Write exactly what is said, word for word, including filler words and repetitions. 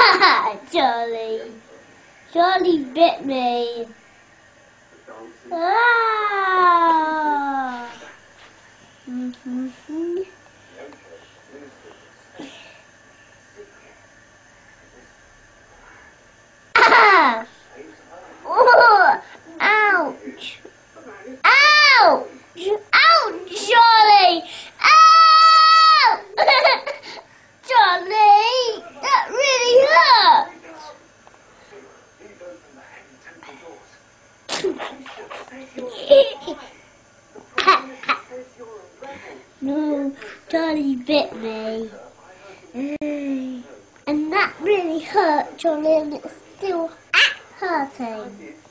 Charlie. Charlie bit me. Ah. Mm-hmm. Ah. Oh. Ouch. Ouch. Ouch, Charlie. Ow! Charlie, that really hurt. No, Charlie bit me. And that really hurt, Charlie, and it's still hurting.